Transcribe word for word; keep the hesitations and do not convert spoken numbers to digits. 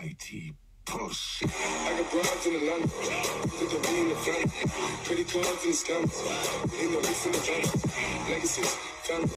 mighty push. I got broads in Atlanta, put the V in the front, credit cards in the scammers, ain't no ifs in the van, legacies, family.